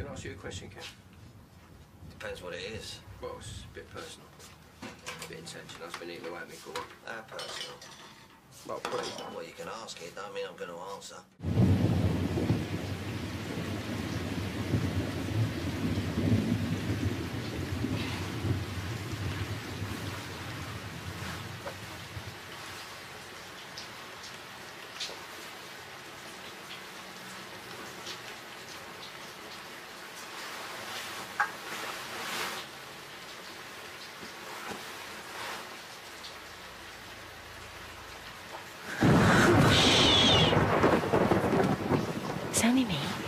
Can I ask you a question, Ken? Depends what it is. Well, it's a bit personal. A bit intentional. It's been eating away at me for a while. How personal? Well, pretty. Well, you can ask it. Don't mean I'm going to answer. It's only me.